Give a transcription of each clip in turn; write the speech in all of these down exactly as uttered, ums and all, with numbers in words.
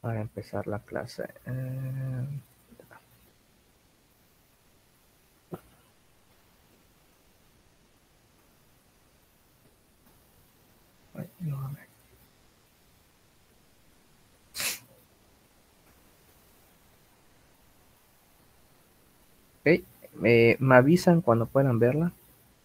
para empezar la clase. Eh... Ay, no, a ver. Okay. Eh, me avisan cuando puedan verla.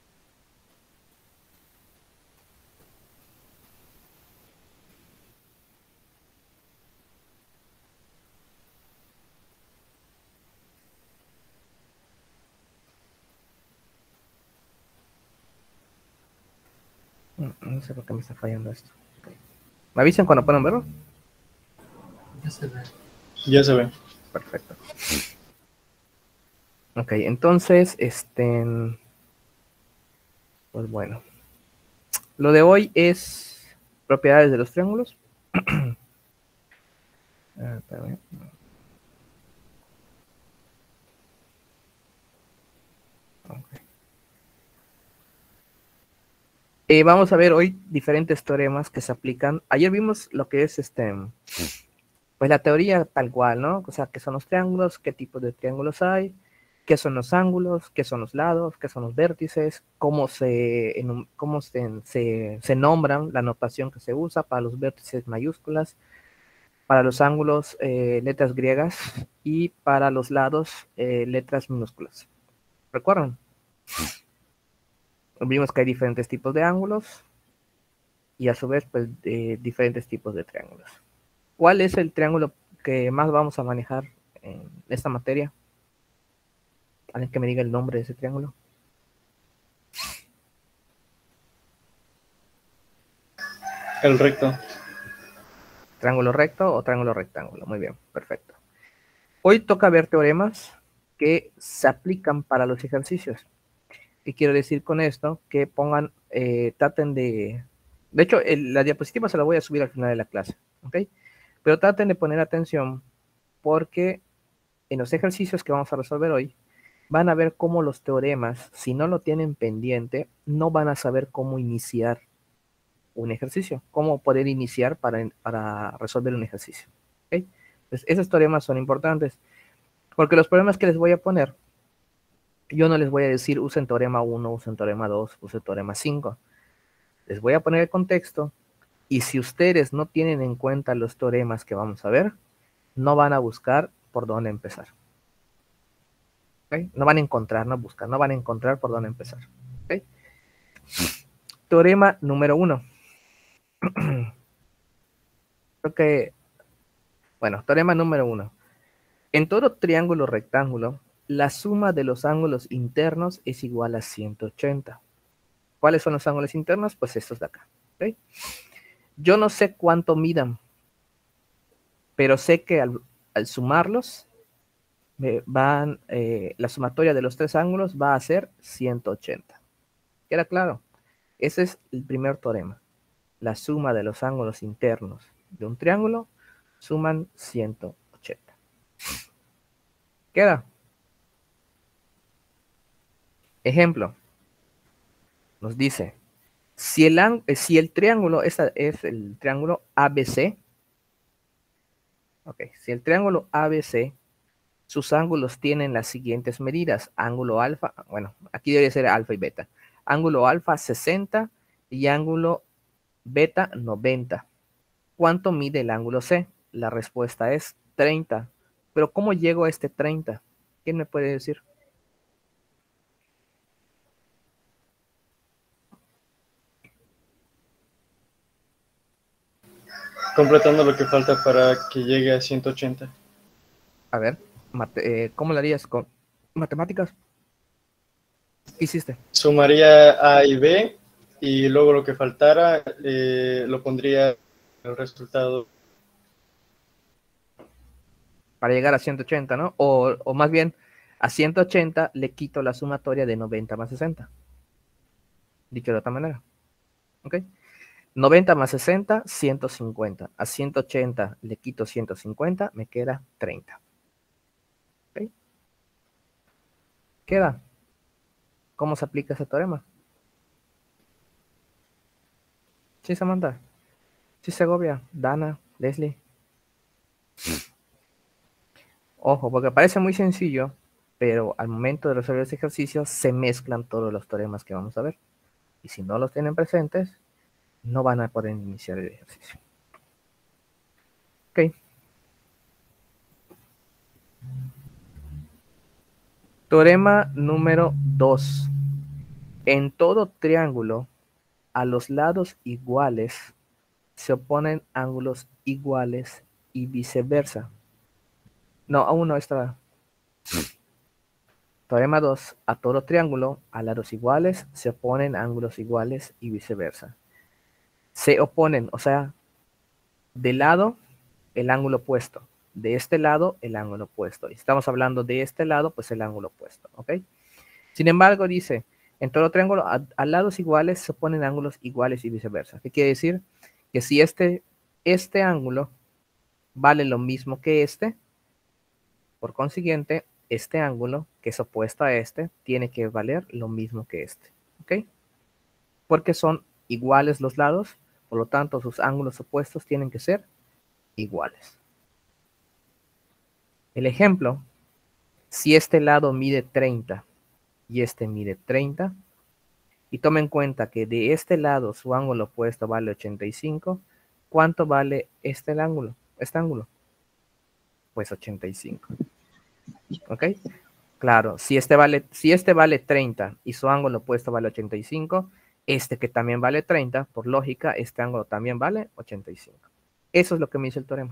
No, no sé por qué me está fallando esto. Okay. ¿Me avisan cuando puedan verlo? Ya se ve. Ya se ve. Perfecto. Ok, entonces, este, pues bueno. Lo de hoy es propiedades de los triángulos. ah, espérame. Okay. Eh, vamos a ver hoy diferentes teoremas que se aplican. Ayer vimos lo que es este, pues la teoría tal cual, ¿no? O sea, qué son los triángulos, qué tipos de triángulos hay, qué son los ángulos, qué son los lados, qué son los vértices, cómo se, cómo se, se, se nombran, la notación que se usa para los vértices mayúsculas, para los ángulos eh, letras griegas y para los lados eh, letras minúsculas. ¿Recuerdan? Vimos que hay diferentes tipos de ángulos y a su vez pues eh, diferentes tipos de triángulos. ¿Cuál es el triángulo que más vamos a manejar en esta materia? ¿Alguien que me diga el nombre de ese triángulo? El recto. ¿Triángulo recto o triángulo rectángulo? Muy bien, perfecto. Hoy toca ver teoremas que se aplican para los ejercicios. ¿Qué quiero decir con esto? Que pongan, eh, traten de... De hecho, el, la diapositiva se la voy a subir al final de la clase, ¿ok? Pero traten de poner atención porque en los ejercicios que vamos a resolver hoy, van a ver cómo los teoremas, si no lo tienen pendiente, no van a saber cómo iniciar un ejercicio, cómo poder iniciar para, para resolver un ejercicio. ¿Okay? Entonces, esos teoremas son importantes, porque los problemas que les voy a poner, yo no les voy a decir usen teorema uno, usen teorema dos, usen teorema cinco. Les voy a poner el contexto, y si ustedes no tienen en cuenta los teoremas que vamos a ver, no van a buscar por dónde empezar. ¿Okay? No van a encontrar, no buscan, no van a encontrar por dónde empezar. ¿Okay? Teorema número uno. Creo que, bueno, teorema número uno. En todo triángulo rectángulo, la suma de los ángulos internos es igual a ciento ochenta. ¿Cuáles son los ángulos internos? Pues estos de acá. ¿Okay? Yo no sé cuánto midan, pero sé que al, al sumarlos, me van, eh, la sumatoria de los tres ángulos va a ser ciento ochenta. ¿Queda claro? Ese es el primer teorema. La suma de los ángulos internos de un triángulo suman ciento ochenta. ¿Queda? Ejemplo, nos dice, si el, si el triángulo, esta es el triángulo A B C, ok, si el triángulo A B C, sus ángulos tienen las siguientes medidas, ángulo alfa, bueno, aquí debería ser alfa y beta, ángulo alfa sesenta y ángulo beta noventa. ¿Cuánto mide el ángulo C? La respuesta es treinta. Pero ¿cómo llego a este treinta? ¿Quién me puede decir? Completando lo que falta para que llegue a ciento ochenta. A ver, mate, eh, ¿cómo lo harías con matemáticas? ¿Qué hiciste? Sumaría A y B y luego lo que faltara eh, lo pondría en el resultado. Para llegar a ciento ochenta, ¿no? O, o más bien, a ciento ochenta le quito la sumatoria de noventa más sesenta. Dicho de otra manera. ¿Ok? noventa más sesenta, ciento cincuenta. A ciento ochenta le quito ciento cincuenta, me queda treinta. ¿Ok? ¿Queda? ¿Cómo se aplica ese teorema? Sí, Samantha. Sí, Segovia. Dana. Leslie. Ojo, porque parece muy sencillo, pero al momento de resolver este ejercicio se mezclan todos los teoremas que vamos a ver. Y si no los tienen presentes, no van a poder iniciar el ejercicio. Ok. Teorema número dos. En todo triángulo, a los lados iguales se oponen ángulos iguales y viceversa. No, aún no está. Teorema dos. A todo triángulo, a lados iguales se oponen ángulos iguales y viceversa. Se oponen, o sea, de lado el ángulo opuesto, de este lado el ángulo opuesto. Y estamos hablando de este lado, pues el ángulo opuesto, ¿ok? Sin embargo, dice, en todo triángulo, a, a lados iguales se oponen ángulos iguales y viceversa. ¿Qué quiere decir? Que si este, este ángulo vale lo mismo que este, por consiguiente, este ángulo, que es opuesto a este, tiene que valer lo mismo que este, ¿ok? Porque son iguales los lados, por lo tanto, sus ángulos opuestos tienen que ser iguales. El ejemplo, si este lado mide treinta y este mide treinta, y toma en cuenta que de este lado su ángulo opuesto vale ochenta y cinco, ¿cuánto vale este el ángulo? Este ángulo. Pues ochenta y cinco. ¿Ok? Claro, si este vale, si este vale treinta y su ángulo opuesto vale ochenta y cinco, este que también vale treinta, por lógica, este ángulo también vale ochenta y cinco. Eso es lo que me dice el teorema.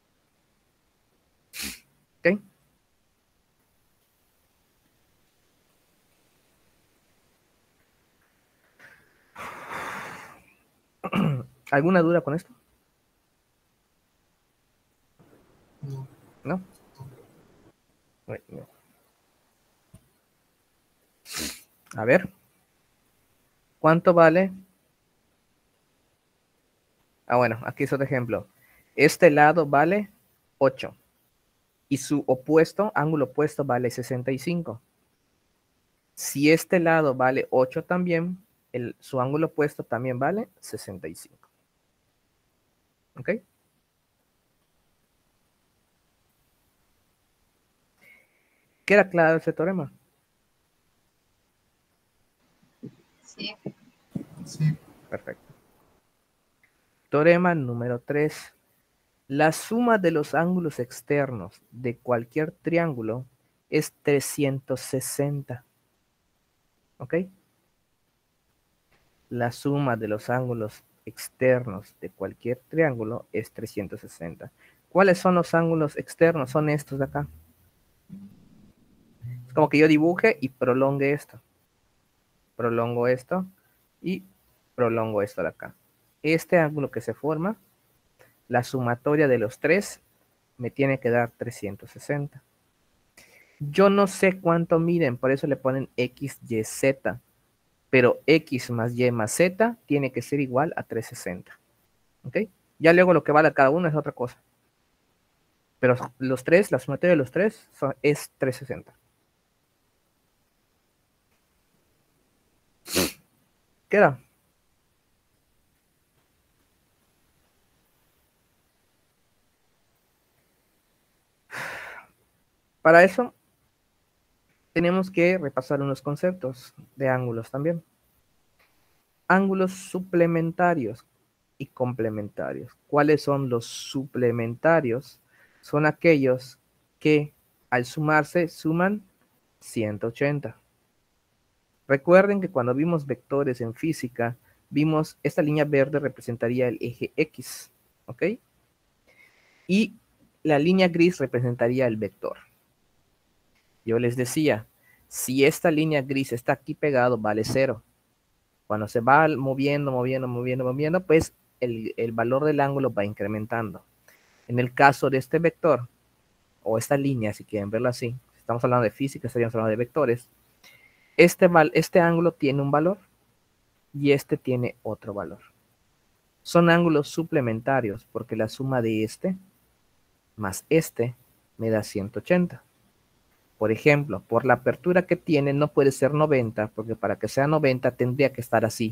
¿Ok? ¿Alguna duda con esto? ¿No? No. A ver. ¿Cuánto vale? Ah, bueno, aquí es otro ejemplo. Este lado vale ocho. Y su opuesto, ángulo opuesto, vale sesenta y cinco. Si este lado vale ocho también, el, su ángulo opuesto también vale sesenta y cinco. ¿Ok? ¿Queda claro ese teorema? Sí. Sí. Perfecto. Teorema número tres. La suma de los ángulos externos de cualquier triángulo es trescientos sesenta. ¿Ok? La suma de los ángulos externos de cualquier triángulo es trescientos sesenta. ¿Cuáles son los ángulos externos? Son estos de acá. Es como que yo dibuje y prolongue esto. Prolongo esto y prolongo esto de acá. Este ángulo que se forma, la sumatoria de los tres me tiene que dar trescientos sesenta. Yo no sé cuánto miden, por eso le ponen X, Y, Z. Pero X más Y más Z tiene que ser igual a trescientos sesenta. ¿Ok? Ya luego lo que vale cada uno es otra cosa. Pero los tres, la sumatoria de los tres son, es trescientos sesenta. ¿Queda? Para eso tenemos que repasar unos conceptos de ángulos también. Ángulos suplementarios y complementarios. ¿Cuáles son los suplementarios? Son aquellos que al sumarse suman ciento ochenta. Recuerden que cuando vimos vectores en física, vimos esta línea verde representaría el eje X, ¿ok? Y la línea gris representaría el vector. Yo les decía, si esta línea gris está aquí pegado, vale cero. Cuando se va moviendo, moviendo, moviendo, moviendo, pues el, el valor del ángulo va incrementando. En el caso de este vector, o esta línea, si quieren verlo así, si estamos hablando de física, estaríamos hablando de vectores, este, este ángulo tiene un valor y este tiene otro valor. Son ángulos suplementarios porque la suma de este más este me da ciento ochenta. Por ejemplo, por la apertura que tiene no puede ser noventa, porque para que sea noventa tendría que estar así.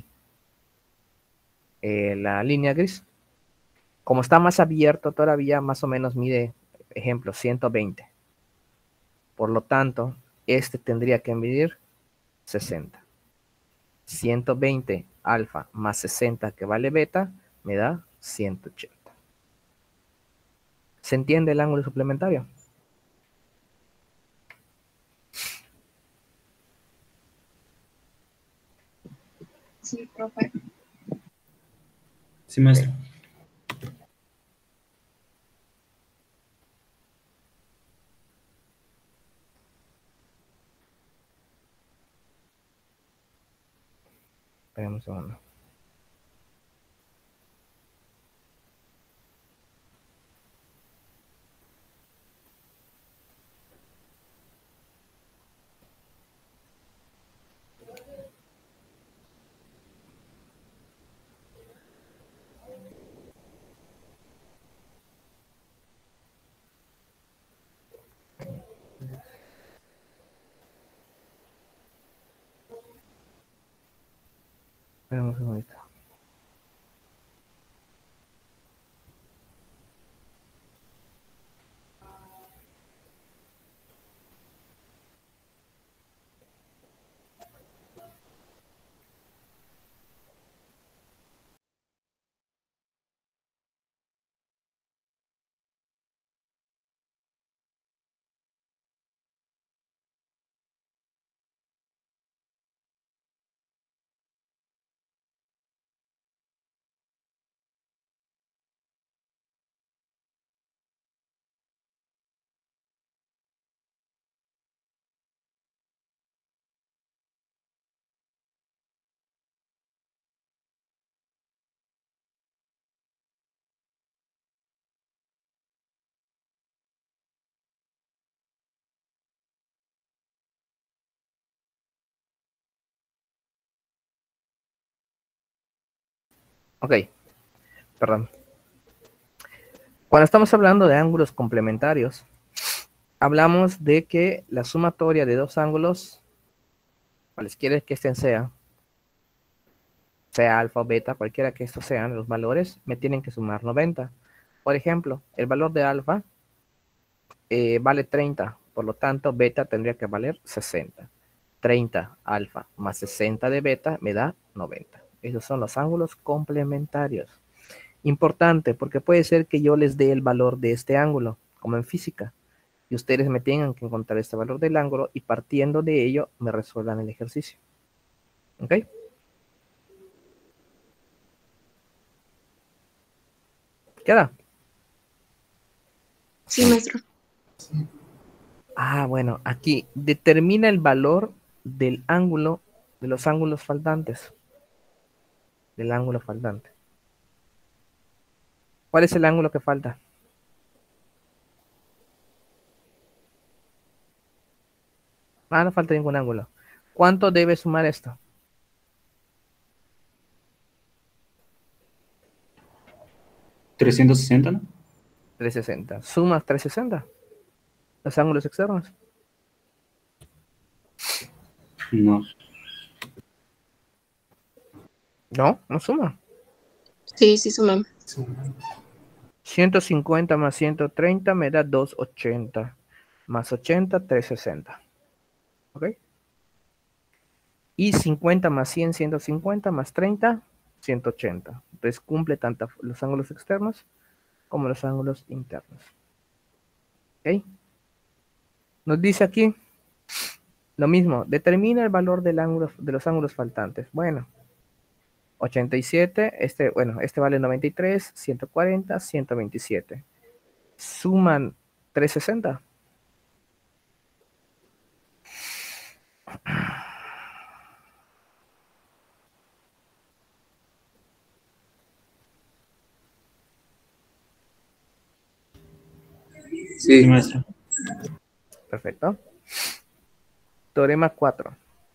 Eh, la línea gris. Como está más abierto todavía, más o menos mide ejemplo, ciento veinte. Por lo tanto, este tendría que medir sesenta. ciento veinte alfa más sesenta que vale beta me da ciento ochenta. ¿Se entiende el ángulo suplementario? Sí, profe. Sí, maestro. Esperemos un segundo. Esperemos un segundito. Ok, perdón. Cuando estamos hablando de ángulos complementarios, hablamos de que la sumatoria de dos ángulos, cualesquiera que estén sea, sea alfa o beta, cualquiera que estos sean los valores, me tienen que sumar noventa. Por ejemplo, el valor de alfa eh, vale treinta, por lo tanto, beta tendría que valer sesenta. treinta alfa más sesenta de beta me da noventa. Esos son los ángulos complementarios. Importante, porque puede ser que yo les dé el valor de este ángulo, como en física, y ustedes me tengan que encontrar este valor del ángulo y partiendo de ello me resuelvan el ejercicio. ¿Ok? ¿Queda? Sí, maestro. Ah, bueno, aquí determina el valor del ángulo, de los ángulos faltantes. Del ángulo faltante. ¿Cuál es el ángulo que falta? Ah, no falta ningún ángulo. ¿Cuánto debe sumar esto? trescientos sesenta, ¿no? trescientos sesenta. ¿Sumas trescientos sesenta? Los ángulos externos. No. No, no suma. Sí, sí, sumamos. ciento cincuenta más ciento treinta me da doscientos ochenta. Más ochenta, trescientos sesenta. ¿Ok? Y cincuenta más cien, ciento cincuenta más treinta, ciento ochenta. Entonces cumple tanto los ángulos externos como los ángulos internos. ¿Ok? Nos dice aquí lo mismo. Determina el valor del ángulo, de los ángulos faltantes. Bueno, ochenta y siete, este, bueno, este vale noventa y tres, ciento cuarenta, ciento veintisiete. Suman trescientos sesenta. Sí, maestro. Perfecto. Teorema cuatro.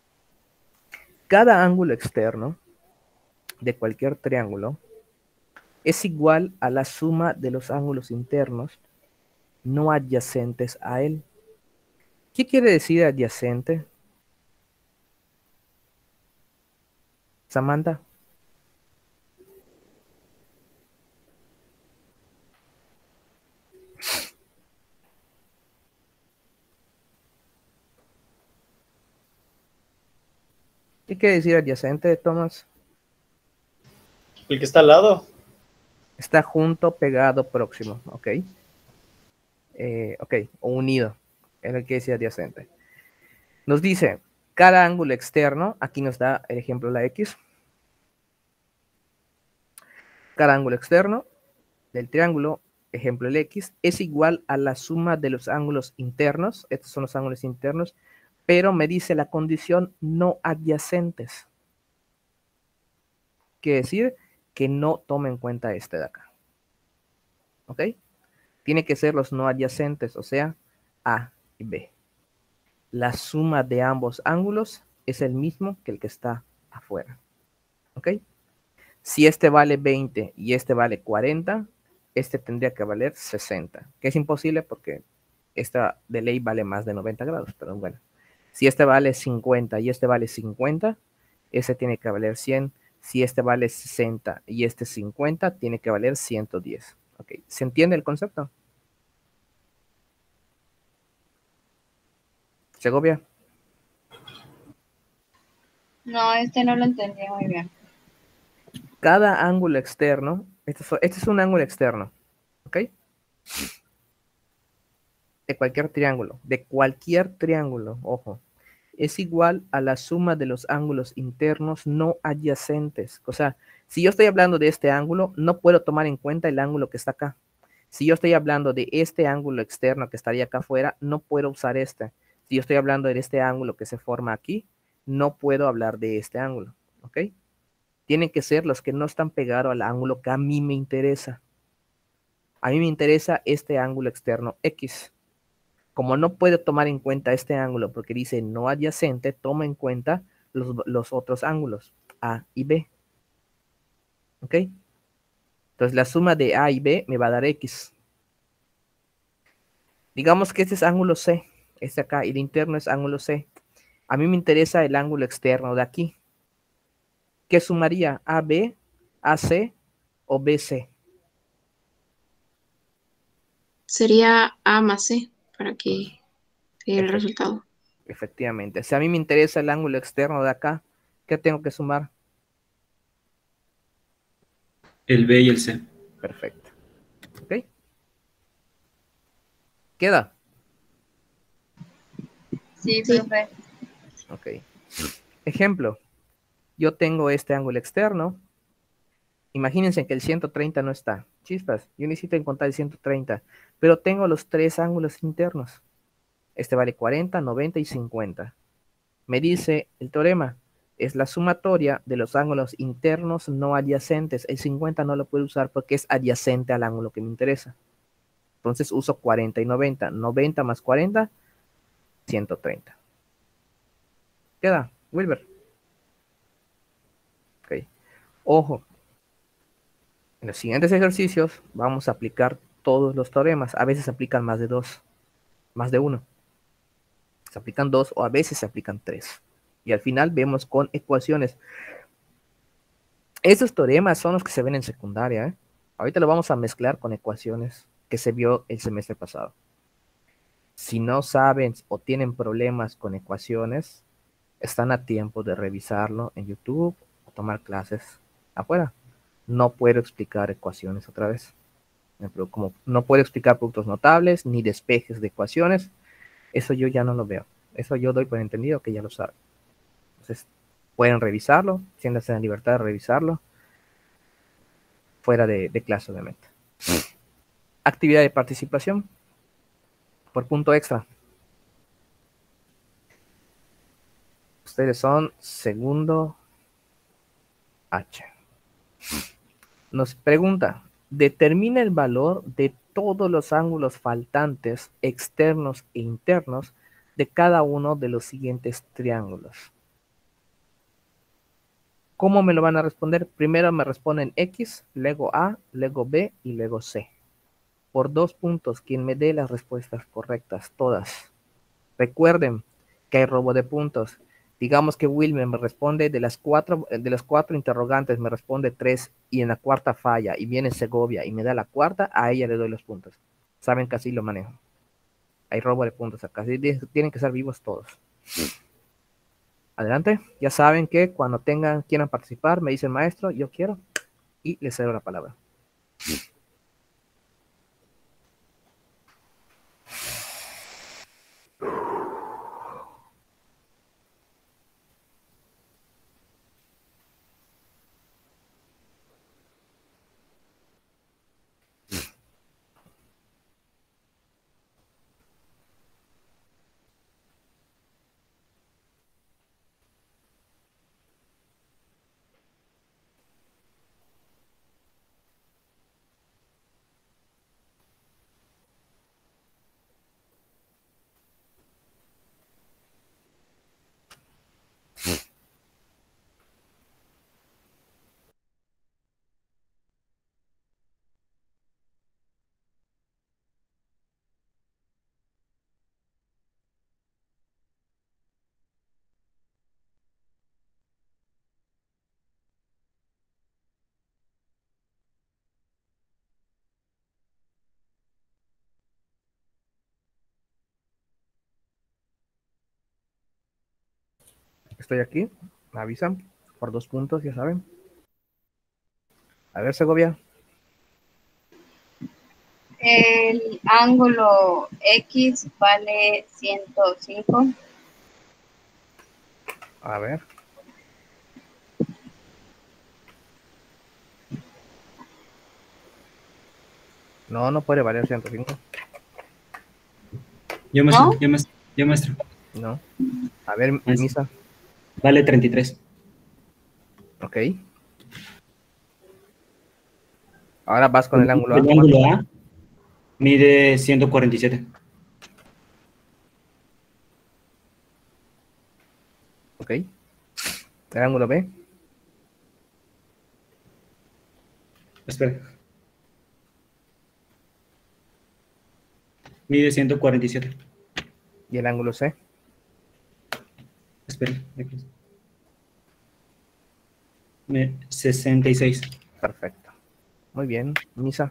Cada ángulo externo de cualquier triángulo es igual a la suma de los ángulos internos no adyacentes a él. ¿Qué quiere decir adyacente? Samantha. ¿Qué quiere decir adyacente, Tomás? El que está al lado. Está junto, pegado, próximo. Ok. Eh, ok, o unido. Es el que dice adyacente. Nos dice, cada ángulo externo, aquí nos da el ejemplo la X. Cada ángulo externo del triángulo, ejemplo el X, es igual a la suma de los ángulos internos. Estos son los ángulos internos, pero me dice la condición no adyacentes. Quiere decir que no tome en cuenta este de acá. ¿Ok? Tiene que ser los no adyacentes, o sea, A y B. La suma de ambos ángulos es el mismo que el que está afuera. ¿Ok? Si este vale veinte y este vale cuarenta, este tendría que valer sesenta, que es imposible porque esta de ley vale más de noventa grados, pero bueno. Si este vale cincuenta y este vale cincuenta, ese tiene que valer cien. Si este vale sesenta y este cincuenta, tiene que valer ciento diez. ¿Ok? ¿Se entiende el concepto? Segovia. No, este no lo entendí muy bien. Cada ángulo externo, este es, este es un ángulo externo, ¿ok? De cualquier triángulo, de cualquier triángulo, ojo, es igual a la suma de los ángulos internos no adyacentes. O sea, si yo estoy hablando de este ángulo, no puedo tomar en cuenta el ángulo que está acá. Si yo estoy hablando de este ángulo externo que estaría acá afuera, no puedo usar este. Si yo estoy hablando de este ángulo que se forma aquí, no puedo hablar de este ángulo, ¿ok? Tienen que ser los que no están pegados al ángulo que a mí me interesa. A mí me interesa este ángulo externo X. Como no puedo tomar en cuenta este ángulo porque dice no adyacente, toma en cuenta los, los otros ángulos, A y B. ¿Ok? Entonces la suma de A y B me va a dar X. Digamos que este es ángulo C, este acá, y el interno es ángulo C. A mí me interesa el ángulo externo de aquí. ¿Qué sumaría? ¿A B, A C o B C? Sería A más C para que dé el Efect- resultado. Efectivamente. Si a mí me interesa el ángulo externo de acá, ¿qué tengo que sumar? El B y el C. Perfecto. ¿Ok? ¿Queda? Sí, profe. Ok. Ejemplo. Yo tengo este ángulo externo. Imagínense que el ciento treinta no está. Chispas, yo necesito encontrar el ciento treinta. Pero tengo los tres ángulos internos. Este vale cuarenta, noventa y cincuenta. Me dice el teorema. Es la sumatoria de los ángulos internos no adyacentes. El cincuenta no lo puedo usar porque es adyacente al ángulo que me interesa. Entonces uso cuarenta y noventa. noventa más cuarenta, ciento treinta. ¿Queda, Wilber? Ok. Ojo. En los siguientes ejercicios vamos a aplicar todos los teoremas. A veces se aplican más de dos, más de uno. Se aplican dos o a veces se aplican tres. Y al final vemos con ecuaciones. Estos teoremas son los que se ven en secundaria, ¿eh? Ahorita lo vamos a mezclar con ecuaciones que se vio el semestre pasado. Si no saben o tienen problemas con ecuaciones, están a tiempo de revisarlo en YouTube o tomar clases afuera. No puedo explicar ecuaciones otra vez. Pero como no puedo explicar productos notables ni despejes de ecuaciones, eso yo ya no lo veo. Eso yo doy por entendido que ya lo saben. Entonces, pueden revisarlo, siéntanse en libertad de revisarlo, fuera de, de clase, obviamente. Actividad de participación, por punto extra. Ustedes son segundo H. Nos pregunta, determina el valor de todos los ángulos faltantes externos e internos de cada uno de los siguientes triángulos. ¿Cómo me lo van a responder? Primero me responden X, luego A, luego B y luego C. Por dos puntos, quien me dé las respuestas correctas, todas. Recuerden que hay robo de puntos. Digamos que Wilmer me responde de las cuatro, de las cuatro interrogantes, me responde tres y en la cuarta falla y viene Segovia y me da la cuarta, a ella le doy los puntos. Saben que así lo manejo. Hay robo de puntos acá. Así tienen que ser vivos todos. Adelante. Ya saben que cuando tengan, quieran participar, me dicen maestro, yo quiero, y les cedo la palabra. Estoy aquí, me avisan, por dos puntos, ya saben. A ver, Segovia. El ángulo X vale ciento cinco. A ver. No, no puede valer ciento cinco. Yo maestro, ¿No? yo maestro, yo maestro. No. A ver, Maestro. Misa. Vale treinta y tres. Ok. Ahora vas con el ángulo A. El ángulo A mide ciento cuarenta y siete. Ok. El ángulo B. Espera. Mide ciento cuarenta y siete. Y el ángulo C. Espera. Me- sesenta y seis. Perfecto. Muy bien. Misa.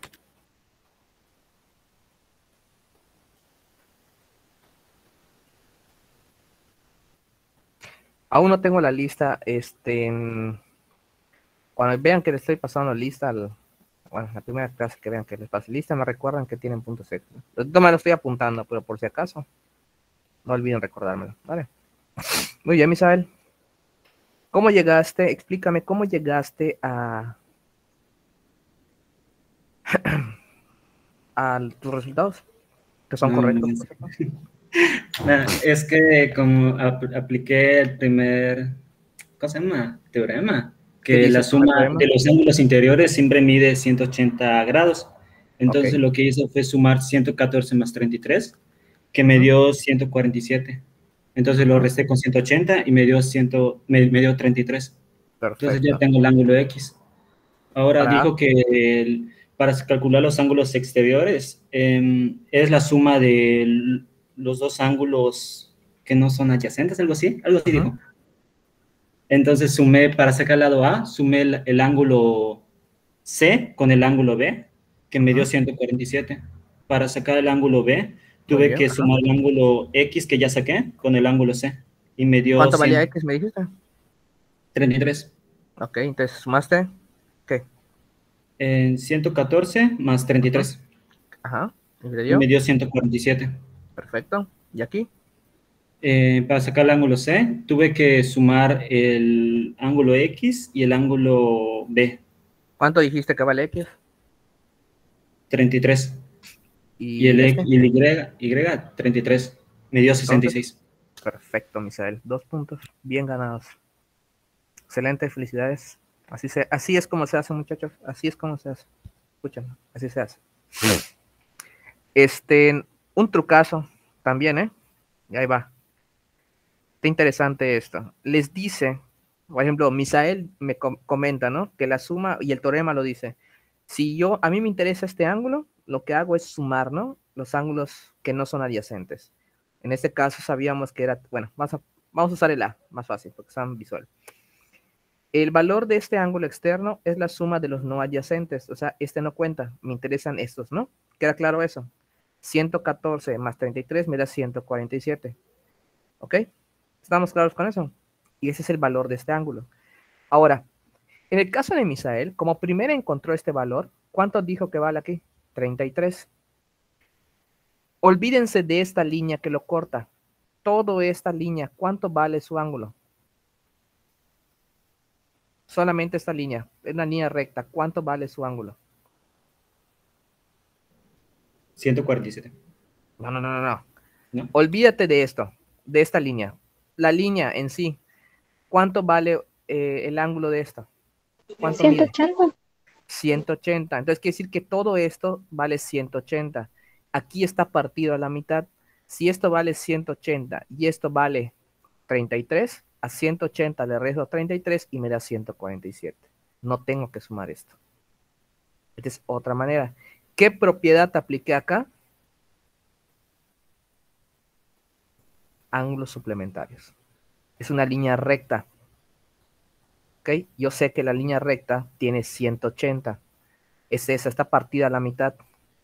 Aún no tengo la lista. Este, en- cuando vean que les estoy pasando lista, al, bueno, la primera clase que vean que les pase lista, me recuerdan que tienen puntos extra. No me lo estoy apuntando, pero por si acaso, no olviden recordármelo. Vale. Muy bien, Misael. ¿Cómo llegaste? Explícame cómo llegaste a, a tus resultados, que son No, correctos, no, por cierto. no, es que como ap- apliqué el primer, ¿cómo se llama? Teorema, ¿Qué que dice la el primer suma teorema? de los ángulos interiores siempre mide ciento ochenta grados. Entonces Ok. lo que hice fue sumar ciento catorce más treinta y tres, que me Ujú. dio ciento cuarenta y siete. Entonces lo resté con ciento ochenta y me dio, cien, me, me dio treinta y tres. Entonces ya Perfecto. tengo el ángulo X. Ahora Para dijo que el- para calcular los ángulos exteriores eh, es la suma de l- los dos ángulos que no son adyacentes, algo así, algo así Ujú. dijo. Entonces sumé, para sacar el lado A, sumé el, el ángulo C con el ángulo B, que me dio Ujú. ciento cuarenta y siete. Para sacar el ángulo B, Muy tuve bien. que Ajá. sumar el ángulo X que ya saqué con el ángulo C, y me dio ¿Cuánto valía ciento X, me dijiste? treinta y tres. Ok, entonces sumaste. ¿Qué? En ciento catorce más treinta y Ujú. tres. Ajá. ¿Y te Y dio? me dio ciento cuarenta y siete. Perfecto. ¿Y aquí? Eh, para sacar el ángulo C, tuve que sumar el ángulo X y el ángulo B, ¿Cuánto dijiste que vale X? treinta y tres. Y ¿Y el, este? X- y el Y, Y, treinta y tres. Me dio sesenta y Entonces, seis. perfecto, Misael. Dos puntos. Bien ganados. Excelente, felicidades. Así, se, así es como se hace, muchachos. Así es como se hace. Escuchen, así se hace. Este, un trucazo también, ¿eh? Y ahí va. Está interesante esto. Les dice, por ejemplo, Misael me com comenta, ¿no? Que la suma, y el teorema lo dice. Si yo, a mí me interesa este ángulo, lo que hago es sumar, ¿no? Los ángulos que no son adyacentes. En este caso sabíamos que era, bueno, vamos a, vamos a usar el A, más fácil, porque están visual. El valor de este ángulo externo es la suma de los no adyacentes, o sea, este no cuenta, me interesan estos, ¿no? ¿Queda claro eso? ciento catorce más treinta y tres me da ciento cuarenta y siete. ¿Ok? ¿Estamos claros con eso? Y ese es el valor de este ángulo. Ahora, en el caso de Misael, como primero encontró este valor, ¿cuánto dijo que vale aquí? treinta y tres. Olvídense de esta línea que lo corta. Toda esta línea, ¿cuánto vale su ángulo? Solamente esta línea, es una línea recta. ¿Cuánto vale su ángulo? ciento cuarenta y siete. No, no, no, no, no. ¿No? Olvídate de esto, de esta línea. La línea en sí, ¿cuánto vale eh, el ángulo de esta? ¿Cuánto mide? ciento ochenta. ciento ochenta. Entonces quiere decir que todo esto vale ciento ochenta. Aquí está partido a la mitad. Si esto vale ciento ochenta y esto vale treinta y tres, a ciento ochenta le resto treinta y tres y me da ciento cuarenta y siete. No tengo que sumar esto. Esta es otra manera. ¿Qué propiedad apliqué acá? Ángulos suplementarios. Es una línea recta. ¿Ok? Yo sé que la línea recta tiene ciento ochenta. Es esa, está partida a la mitad.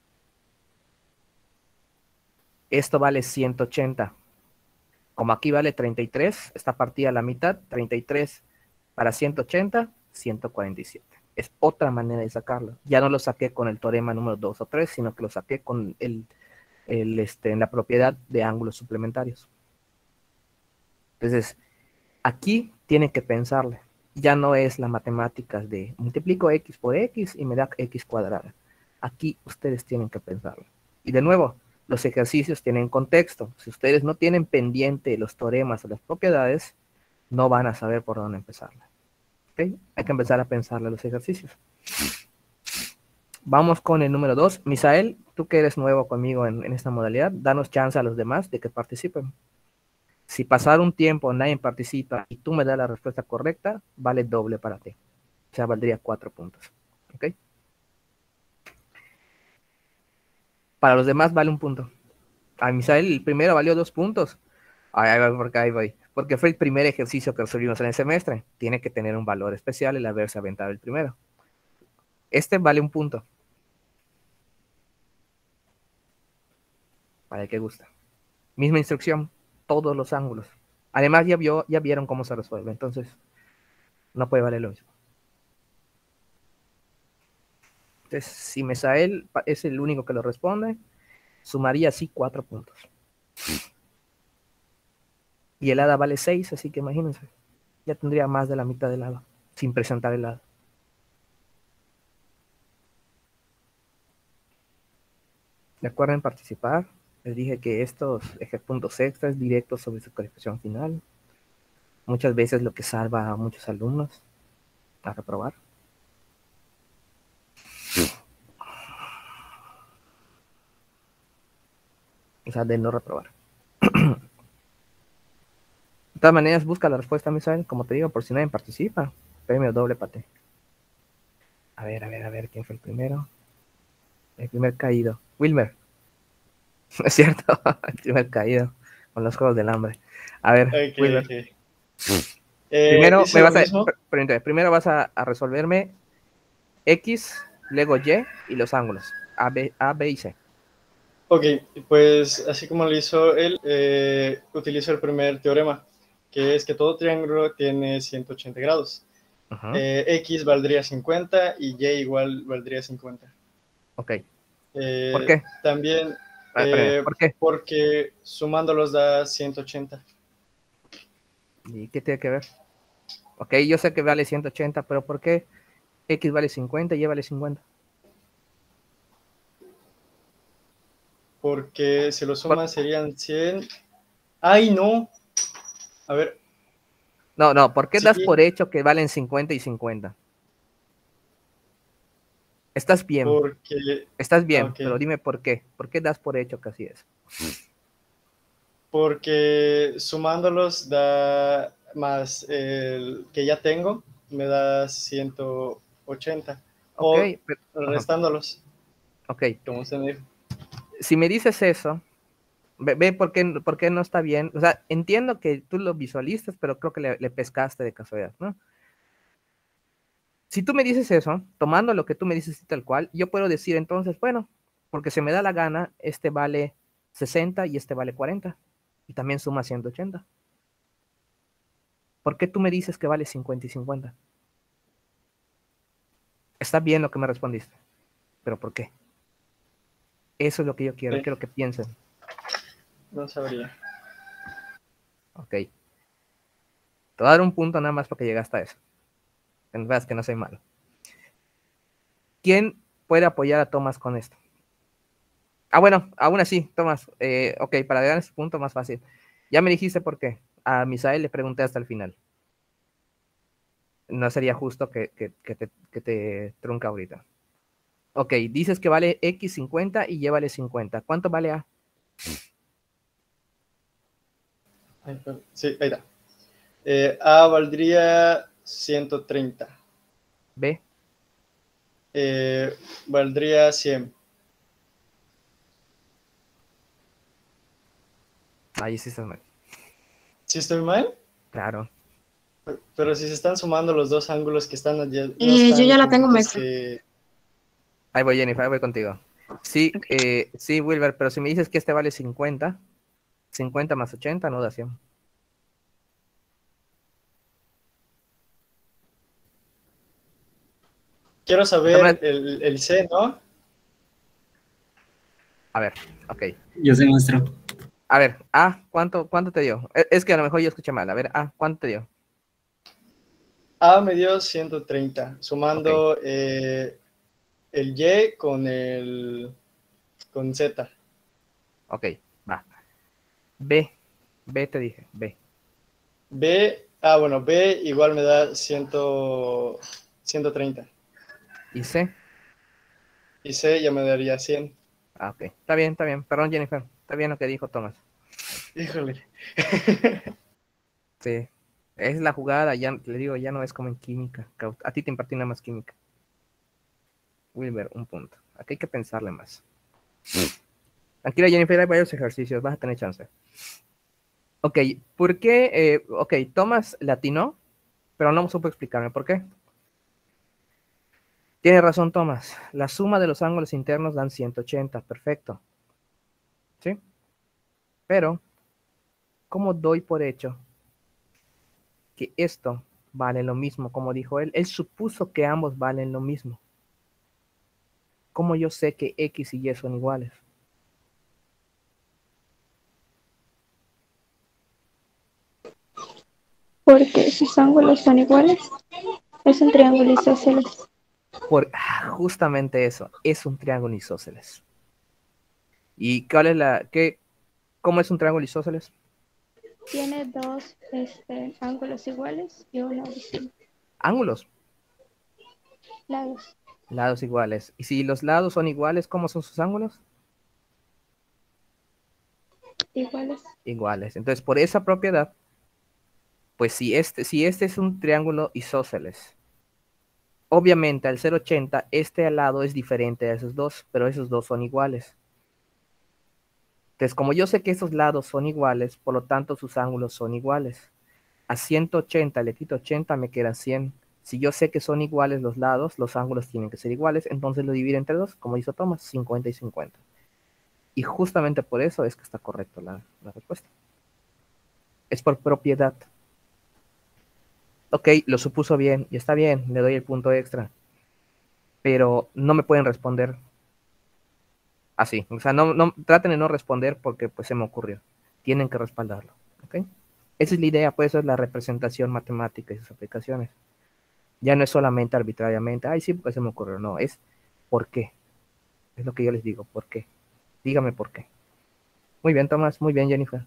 Esto vale ciento ochenta. Como aquí vale treinta y tres, está partida a la mitad, treinta y tres para ciento ochenta, ciento cuarenta y siete. Es otra manera de sacarlo. Ya no lo saqué con el teorema número dos o tres, sino que lo saqué con el, el, este, la propiedad de ángulos suplementarios. Entonces, aquí tienen que pensarle. Ya no es la matemática de multiplico x por x y me da x cuadrada. Aquí ustedes tienen que pensarlo. Y de nuevo, los ejercicios tienen contexto. Si ustedes no tienen pendiente los teoremas o las propiedades, no van a saber por dónde empezarla. ¿Okay? Hay que empezar a pensarle los ejercicios. Vamos con el número dos. Misael, tú que eres nuevo conmigo en, en esta modalidad, danos chance a los demás de que participen. Si pasar un tiempo nadie participa y tú me das la respuesta correcta, vale doble para ti. O sea, valdría cuatro puntos. ¿Ok? Para los demás vale un punto. A Misael el primero valió dos puntos. Ahí, ahí voy, porque ahí voy. Porque fue el primer ejercicio que resolvimos en el semestre. Tiene que tener un valor especial el haberse aventado el primero. Este vale un punto. Para el que gusta. Misma instrucción. Todos los ángulos. Además ya, vio, ya vieron cómo se resuelve. Entonces, no puede valer lo mismo. Entonces, si Misael es el único que lo responde, sumaría así cuatro puntos. Y el hada vale seis, así que imagínense. Ya tendría más de la mitad del hada, sin presentar el hada. Recuerden participar. Les dije que estos puntos extras directos sobre su calificación final. Muchas veces lo que salva a muchos alumnos a reprobar. O sea, de no reprobar. De todas maneras, busca la respuesta, Misael. Como te digo, por si nadie participa, premio doble para ti. A ver, a ver, a ver, ¿quién fue el primero? El primer caído. Wilmer. ¿No es cierto? El primer caído con los Juegos del Hambre. A ver, Okay, Wilmer. okay. Eh, Primero, ¿hice me lo vas a, mismo? pr- primero vas a, a resolverme X, luego Y y los ángulos. A, B, A, B y C. Ok, pues así como lo hizo él, eh, utilizo el primer teorema, que es que todo triángulo tiene ciento ochenta grados. Ajá. Eh, X valdría cincuenta y Y igual valdría cincuenta. Ok. Eh, ¿Por qué? También Ah, espérame, eh, ¿por qué? porque sumándolos da ciento ochenta. ¿Y qué tiene que ver? Ok, yo sé que vale ciento ochenta, pero ¿por qué X vale cincuenta y Y vale cincuenta? Porque si lo sumas serían cien. ¡Ay, no! A ver, No, no, ¿por qué sí, das por hecho que valen cincuenta y cincuenta? Estás bien, porque... estás bien, ok, pero dime por qué. ¿Por qué das por hecho que así es? porque sumándolos da más el que ya tengo, me da ciento ochenta. Ok, O pero, ajá, restándolos, ok. como usted me dijo. Si me dices eso, ve, ve por, qué, por qué no está bien. O sea, entiendo que tú lo visualizas, pero creo que le, le pescaste de casualidad, ¿no? Si tú me dices eso, tomando lo que tú me dices tal cual, yo puedo decir entonces, bueno, porque se me da la gana, este vale sesenta y este vale cuarenta. Y también suma ciento ochenta. ¿Por qué tú me dices que vale cincuenta y cincuenta? Está bien lo que me respondiste, pero ¿por qué? Eso es lo que yo quiero, Sí. quiero que piensen. No sabría. Ok. Te voy a dar un punto nada más porque llegaste a eso. En verdad es que no soy malo. ¿Quién puede apoyar a Tomás con esto? Ah, bueno, aún así, Tomás. Eh, ok, para llegar a ese punto más fácil. Ya me dijiste por qué. A Misael le pregunté hasta el final. No sería justo que, que, que, te, que te trunca ahorita. Ok, dices que vale X cincuenta y Y vale cincuenta. ¿Cuánto vale A? Ahí, sí, ahí está. Eh, A valdría ciento treinta. B. Eh, valdría cien. Ahí sí estás mal. ¿Sí estoy mal? Claro. Pero si se están sumando los dos ángulos que están allí, no Eh, yo están ya la tengo juntitos mezcla. que... Ahí voy, Jennifer, ahí voy contigo. Sí, Ok. eh, sí, Wilber, pero si me dices que este vale cincuenta, cincuenta más ochenta no da cien. Quiero De todas saber maneras, el, el C, ¿no? a ver, ok. Yo soy maestro. A ver, A, ¿cuánto, cuánto te dio? E- Es que a lo mejor yo escuché mal. A ver, A, ¿cuánto te dio? A me dio ciento treinta, Ok, sumando eh, el Y con el con Z. ok, va. B, B te dije, B. B, ah, bueno, B igual me da cien, ciento treinta. ¿Y C? Y C ya me daría cien. Ah, ok. Está bien, está bien. Perdón, Jennifer. Está bien lo que dijo Tomás. Híjole. Sí. Es la jugada, ya le digo, ya no es como en química. Cau- A ti te impartí nada más química. Wilber, un punto. Aquí hay que pensarle más. Tranquila, Jennifer, hay varios ejercicios, vas a tener chance. Ok, ¿por qué? Eh, ok, Tomás latino, pero no me supo explicarme por qué. Tiene razón, Tomás. La suma de los ángulos internos dan ciento ochenta, perfecto. ¿Sí? Pero, ¿cómo doy por hecho que esto vale lo mismo, como dijo él? Él supuso que ambos valen lo mismo. ¿Cómo yo sé que X y Y son iguales? Porque sus ángulos son iguales. Es un triángulo isósceles. Por ah, justamente eso, es un triángulo isósceles. ¿Y cuál es la, qué, cómo es un triángulo isósceles? Tiene dos este, ángulos iguales y uno distinto. Ángulos, Lados lados iguales. Y si los lados son iguales, ¿cómo son sus ángulos? iguales. Iguales. Entonces, por esa propiedad, pues si este, si este es un triángulo isósceles, obviamente al ser ochenta, este al lado es diferente a esos dos, pero esos dos son iguales. Entonces, como yo sé que esos lados son iguales, por lo tanto sus ángulos son iguales. A ciento ochenta le quito ochenta, me quedan cien. Si yo sé que son iguales los lados, los ángulos tienen que ser iguales, entonces lo divido entre dos, como hizo Thomas, cincuenta y cincuenta. Y justamente por eso es que está correcta la, la respuesta. Es por propiedad. Ok, lo supuso bien, y está bien, le doy el punto extra. Pero no me pueden responder así. O sea, no, no, traten de no responder porque pues se me ocurrió. Tienen que respaldarlo. ¿Ok? Esa es la idea, pues eso es la representación matemática y sus aplicaciones. Ya no es solamente arbitrariamente, ay, sí, porque se me ocurrió. No, es por qué. Es lo que yo les digo, ¿por qué? Dígame por qué. Muy bien, Tomás, muy bien, Jennifer.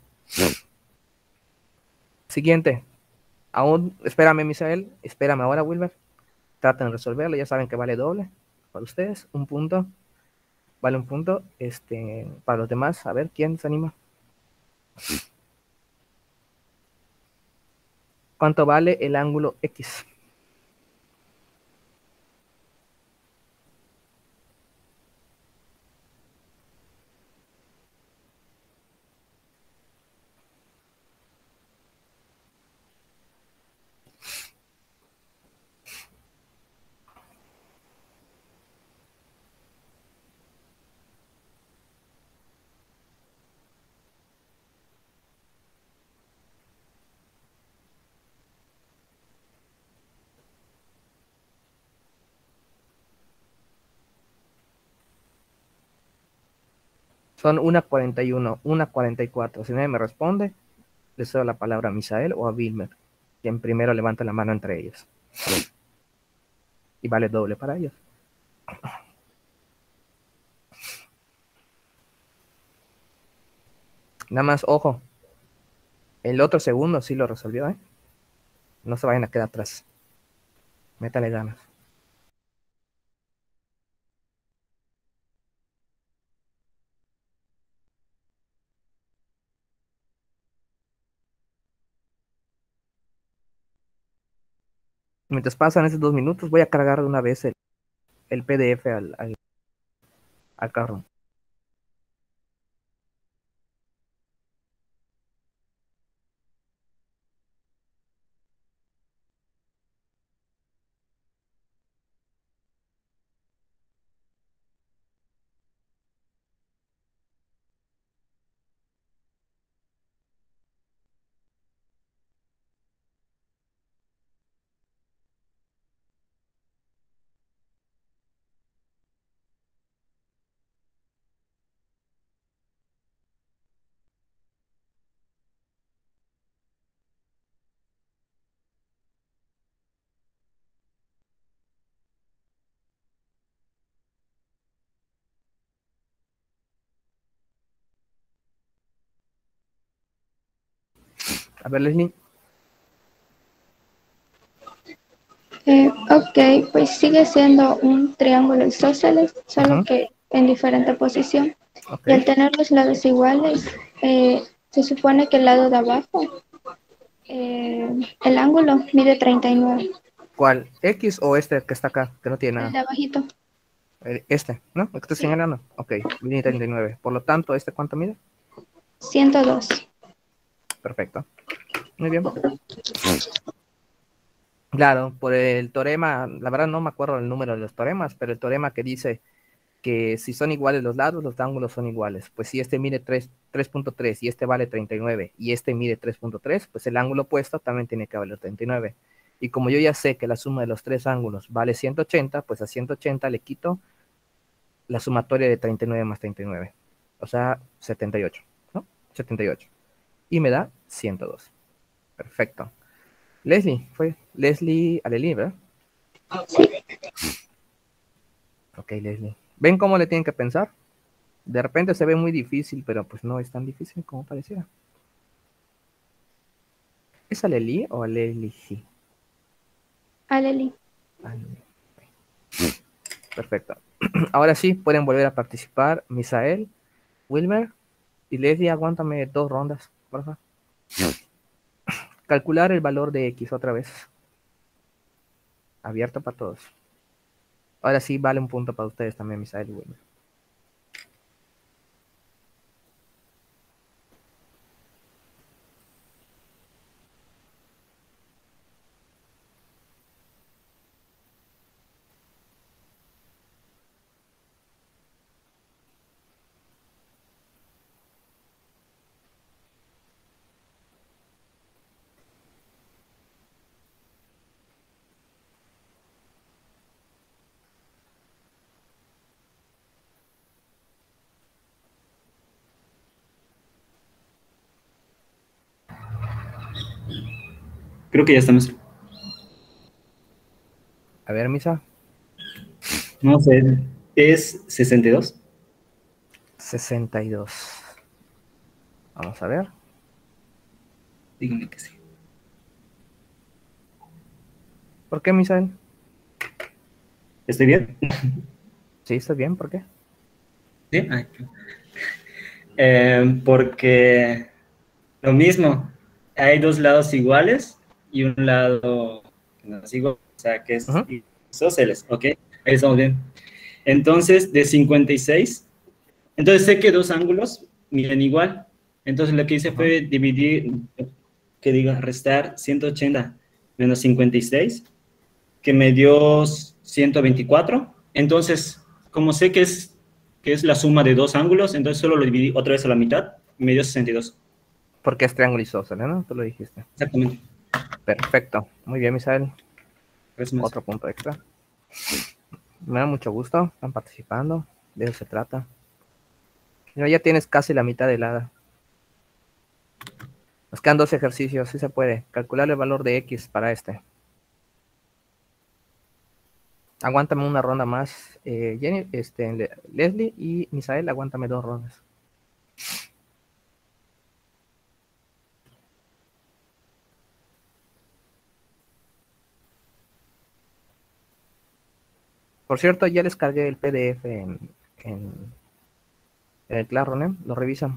Siguiente. Aún, espérame, Misael, espérame ahora, Wilber. Traten de resolverlo, ya saben que vale doble para ustedes, un punto. Vale un punto. Este, para los demás, a ver, ¿quién se anima? ¿Cuánto vale el ángulo X? Son una cuarenta y uno, una cuarenta y cuatro. Si nadie me responde, le cedo la palabra a Misael o a Wilmer, quien primero levanta la mano entre ellos. Y vale doble para ellos. Nada más, ojo. El otro segundo sí lo resolvió, ¿eh? No se vayan a quedar atrás. Métale ganas. Mientras pasan esos dos minutos, voy a cargar de una vez el, el P D F al, al, al carro. A ver, Leslie. Eh, ok, pues sigue siendo un triángulo isósceles, solo Ujú. que en diferente posición. Ok. Y al tener los lados iguales, eh, se supone que el lado de abajo, eh, el ángulo mide treinta y nueve. ¿Cuál? ¿X o este que está acá? Que no tiene El de nada. abajito, El- Este, ¿no? ¿El que estoy sí, señalando? Ok, mide treinta y nueve. Por lo tanto, ¿este cuánto mide? ciento dos. Perfecto. Muy bien. Claro, por el teorema, la verdad no me acuerdo el número de los teoremas, pero el teorema que dice que si son iguales los lados, los ángulos son iguales. Pues si este mide tres punto tres y este vale treinta y nueve y este mide tres punto tres, pues el ángulo opuesto también tiene que valer treinta y nueve. Y como yo ya sé que la suma de los tres ángulos vale ciento ochenta, pues a ciento ochenta le quito la sumatoria de treinta y nueve más treinta y nueve. O sea, setenta y ocho, ¿no? setenta y ocho. Y me da ciento dos. Perfecto. Leslie, fue Leslie Alelí, ¿verdad? Ok, Leslie. ¿Ven cómo le tienen que pensar? De repente se ve muy difícil, pero pues no es tan difícil como pareciera. ¿Es Alelí o Alelí? Sí. Aleli. Alelí. Perfecto. Ahora sí, pueden volver a participar. Misael, Wilmer y Leslie, aguántame dos rondas, por favor. Calcular el valor de X otra vez. Abierto para todos. Ahora sí, vale un punto para ustedes también, Misael y Wilmer. Creo que ya estamos. A ver, Misa. No sé, ¿es sesenta y dos? sesenta y dos. Vamos a ver. Dígame que sí. ¿Por qué, Misael? ¿Estoy bien? Sí, está bien, ¿por qué? Sí. Ay, eh, porque lo mismo, hay dos lados iguales y un lado que no es igual, o sea, que es Uh-huh. isósceles, ¿ok? Ahí estamos bien. Entonces, de cincuenta y seis, entonces sé que dos ángulos miden igual. Entonces, lo que hice uh-huh. fue dividir, que diga, restar ciento ochenta menos cincuenta y seis, que me dio ciento veinticuatro. Entonces, como sé que es, que es la suma de dos ángulos, entonces solo lo dividí otra vez a la mitad, y me dio sesenta y dos. Porque es triángulo isósceles, ¿no? Tú lo dijiste. Exactamente. Perfecto. Muy bien, Misael. Gracias. Otro punto extra. Me da mucho gusto. Están participando. De eso se trata. No, ya tienes casi la mitad del hada. Nos quedan dos ejercicios, sí se puede. Calcular el valor de X para este. Aguántame una ronda más, eh, Jenny, este, Le- Leslie y Misael, aguántame dos rondas. Por cierto, ya les cargué el P D F en, en, en el Classroom, ¿eh? Lo revisan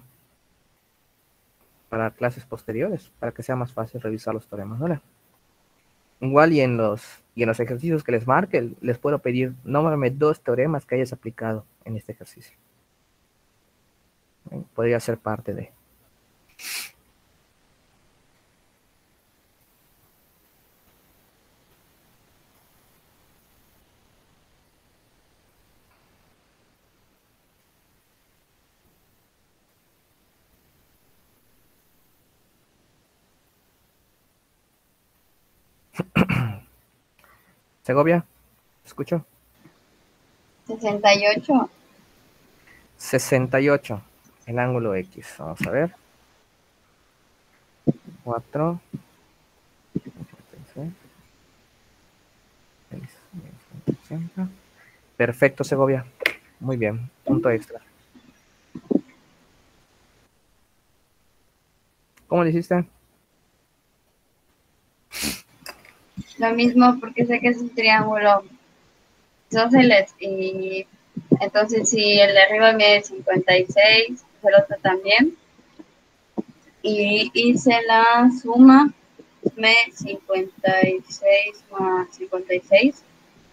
para clases posteriores, para que sea más fácil revisar los teoremas, ¿vale? Igual y en los, y en los ejercicios que les marque, les puedo pedir, nómbrame dos teoremas que hayas aplicado en este ejercicio. ¿Eh? Podría ser parte de... Segovia, ¿escucho? sesenta y ocho. sesenta y ocho, el ángulo X. Vamos a ver. cuatro. Perfecto, Segovia. Muy bien, punto extra. ¿Cómo le hiciste? Lo mismo porque sé que es un triángulo isósceles y entonces si el de arriba mide cincuenta y seis, el otro también. Y hice la suma, me cincuenta y seis más cincuenta y seis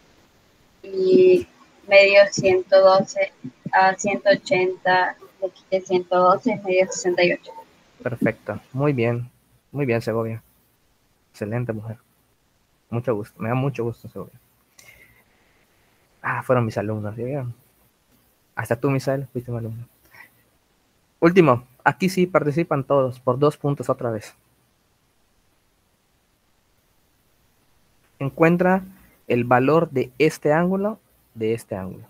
y me dio ciento doce a ciento ochenta, le quité ciento doce, me dio sesenta y ocho. Perfecto, muy bien. Muy bien, Segovia. Excelente mujer. Mucho gusto, me da mucho gusto, Segovia. Ah, fueron mis alumnos, ¿sí vieron? Hasta tú, Misael, fuiste mi alumno. Último, aquí sí participan todos, por dos puntos otra vez. Encuentra el valor de este ángulo, de este ángulo.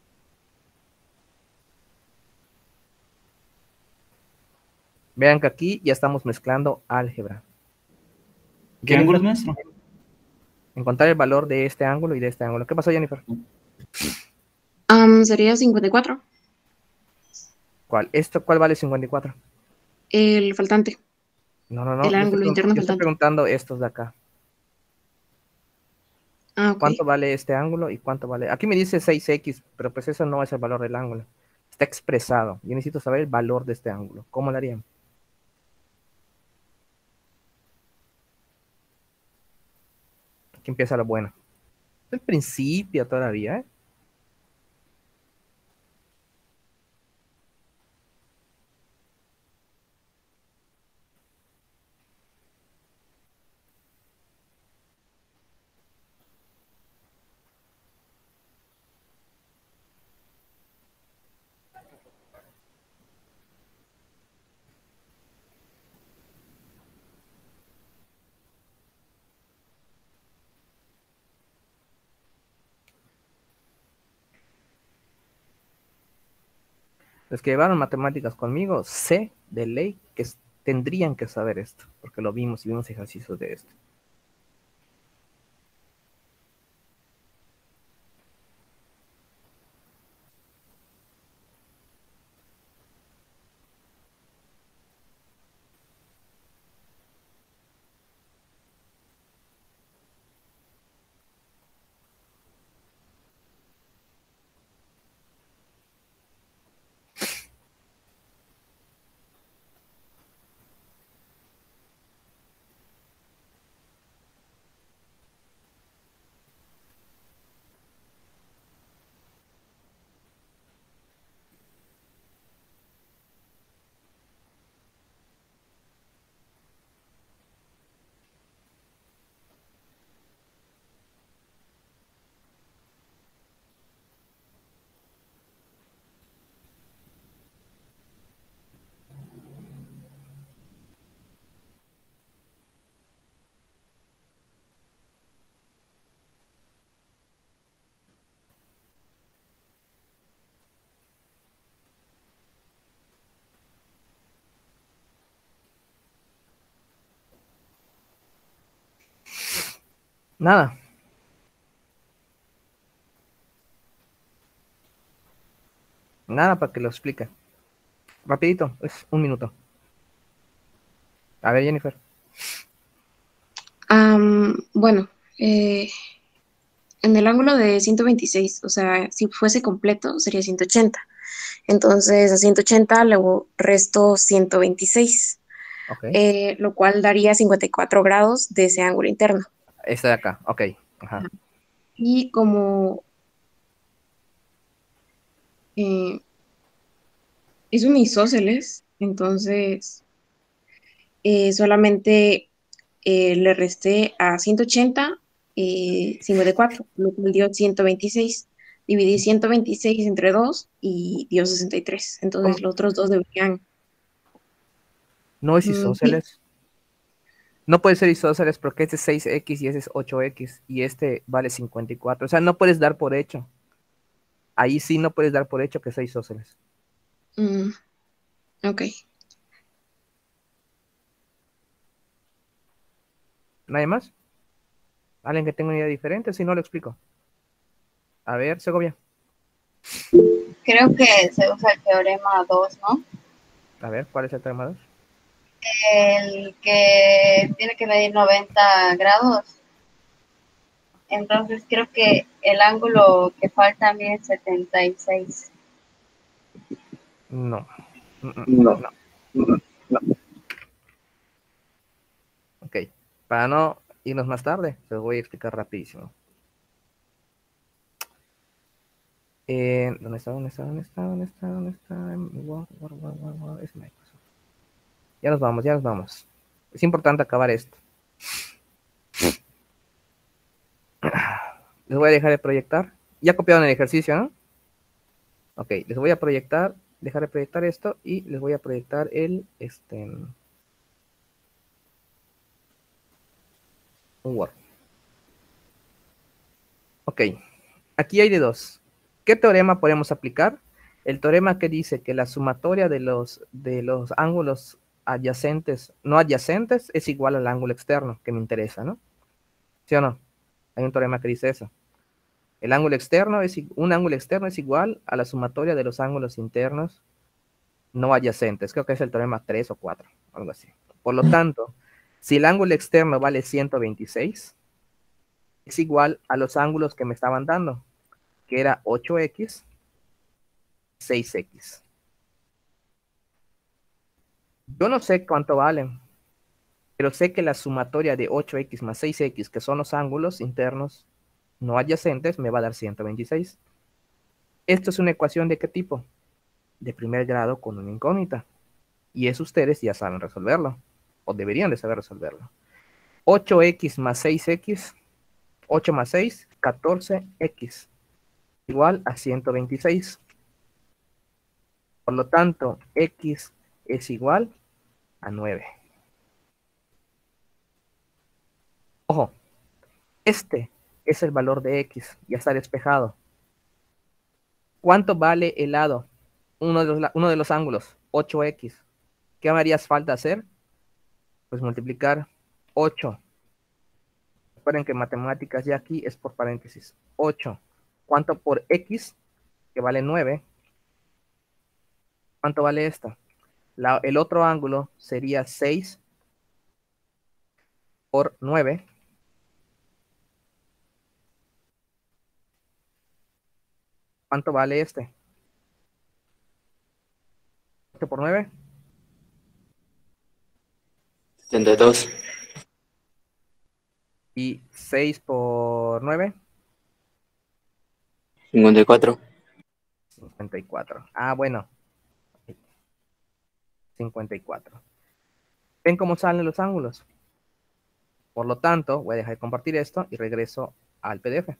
Vean que aquí ya estamos mezclando álgebra. ¿Qué ángulos, maestro? Encontrar el valor de este ángulo y de este ángulo. ¿Qué pasó, Jennifer? Um, sería cincuenta y cuatro. ¿Cuál? ¿Esto cuál vale cincuenta y cuatro? El faltante. No, no, no. El Yo ángulo estoy, interno yo estoy faltante. preguntando estos de acá. Ah, ok. ¿Cuánto vale este ángulo y cuánto vale? Aquí me dice seis equis, pero pues eso no es el valor del ángulo. Está expresado. Yo necesito saber el valor de este ángulo. ¿Cómo lo harían? Aquí empieza lo bueno. Es el principio todavía, ¿eh? Los que llevaron matemáticas conmigo, sé de ley que s- tendrían que saber esto, porque lo vimos y vimos ejercicios de esto. Nada. Nada para que lo explique. Rapidito, es un minuto. A ver, Jennifer. Am, bueno, eh, en el ángulo de ciento veintiséis, o sea, si fuese completo sería ciento ochenta. Entonces a ciento ochenta le resto ciento veintiséis, Ok. eh, lo cual daría cincuenta y cuatro grados de ese ángulo interno. Esta de acá, ok. Ajá. Y como eh, es un isósceles, entonces eh, solamente eh, le resté a ciento ochenta eh, cincuenta y cuatro, lo cual dio ciento veintiséis. Dividí ciento veintiséis entre dos y dio sesenta y tres. Entonces los otros dos deberían... No es mm, isósceles. No puede ser isósceles porque este es seis equis y ese es ocho equis y este vale cincuenta y cuatro. O sea, no puedes dar por hecho. Ahí sí no puedes dar por hecho que sea isósceles. mm, ok. ¿Nadie más? ¿Alguien que tenga una idea diferente? Si no, lo explico. A ver, Segovia. Creo que se usa el teorema dos, ¿no? A ver, ¿cuál es el teorema dos? El que tiene que medir noventa grados. Entonces creo que el ángulo que falta mide es setenta y seis. No. Mm, mm, No. no. No. No. Ok. Para no irnos más tarde, se los voy a explicar rapidísimo. Eh, ¿Dónde está? ¿Dónde está? ¿Dónde está? ¿Dónde está? ¿Dónde está? Wow, wow, wow, wow, wow. Es Microsoft. Ya nos vamos, ya nos vamos. Es importante acabar esto. Les voy a dejar de proyectar. Ya copiaron el ejercicio, ¿no? Ok, les voy a proyectar, dejar de proyectar esto y les voy a proyectar el, este, un Word. Ok, aquí hay de dos. ¿Qué teorema podemos aplicar? El teorema que dice que la sumatoria de los, de los ángulos adyacentes, no adyacentes, es igual al ángulo externo, que me interesa, ¿no? ¿Sí o no? Hay un teorema que dice eso. El ángulo externo es, un ángulo externo es igual a la sumatoria de los ángulos internos no adyacentes. Creo que es el teorema tres o cuatro, algo así. Por lo tanto, si el ángulo externo vale ciento veintiséis, es igual a los ángulos que me estaban dando, que era ocho equis, seis equis. Yo no sé cuánto valen, pero sé que la sumatoria de ocho equis más seis equis, que son los ángulos internos no adyacentes, me va a dar ciento veintiséis. Esto es una ecuación ¿de qué tipo? De primer grado con una incógnita. Y eso ustedes ya saben resolverlo, o deberían de saber resolverlo. ocho equis más seis equis, ocho más seis, catorce equis, igual a ciento veintiséis. Por lo tanto, x es igual a nueve. Ojo, este es el valor de x, ya está despejado. ¿Cuánto vale el lado? Uno de los, uno de los ángulos, ocho equis. ¿Qué me harías falta hacer? Pues multiplicar ocho. Recuerden que matemáticas ya aquí es por paréntesis. ocho. ¿Cuánto por x? Que vale nueve. ¿Cuánto vale esta? La, el otro ángulo sería seis por nueve. ¿Cuánto vale este? ocho por nueve. setenta y dos. Y seis por nueve. cincuenta y cuatro. cincuenta y cuatro. Ah, bueno. cincuenta y cuatro. ¿Ven cómo salen los ángulos? Por lo tanto, voy a dejar de compartir esto y regreso al P D F.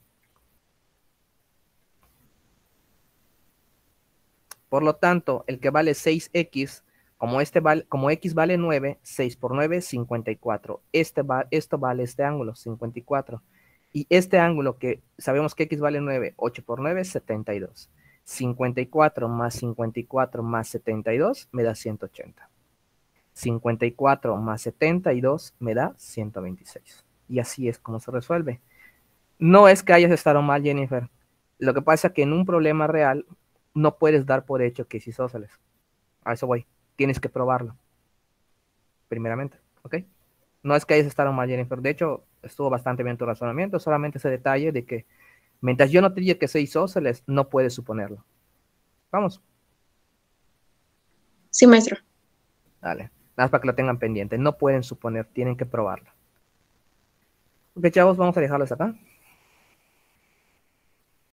Por lo tanto, el que vale seis equis, como, este vale, como x vale nueve, seis por nueve, cincuenta y cuatro. Este va, esto vale este ángulo, cincuenta y cuatro. Y este ángulo que sabemos que x vale nueve, ocho por nueve, setenta y dos. cincuenta y cuatro más cincuenta y cuatro más setenta y dos me da ciento ochenta. cincuenta y cuatro más setenta y dos me da ciento veintiséis. Y así es como se resuelve. No es que hayas estado mal, Jennifer. Lo que pasa es que en un problema real no puedes dar por hecho que es isósceles. A eso voy. Tienes que probarlo. Primeramente, ¿ok? No es que hayas estado mal, Jennifer. De hecho, estuvo bastante bien tu razonamiento. Solamente ese detalle de que mientras yo no te diga que sea isósceles, no puedes suponerlo. Vamos. Sí, maestro. Dale. Nada más para que lo tengan pendiente. No pueden suponer, tienen que probarlo. Ok, chavos, vamos a dejarlos acá.